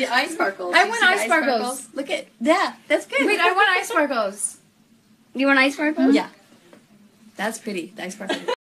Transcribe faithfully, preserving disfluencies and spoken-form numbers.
The eye sparkles. I want eye sparkles. sparkles. Look at that. That's good. Wait, I want eye sparkles. You want eye sparkles? Yeah. That's pretty. The eye sparkles.